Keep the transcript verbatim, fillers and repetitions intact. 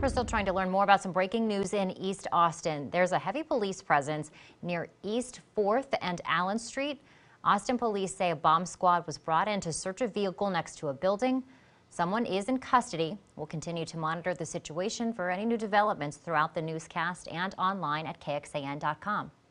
We're still trying to learn more about some breaking news in East Austin. There's a heavy police presence near East fourth and Allen Street. Austin police say a bomb squad was brought in to search a vehicle next to a building. Someone is in custody. We'll continue to monitor the situation for any new developments throughout the newscast and online at K X A N dot com.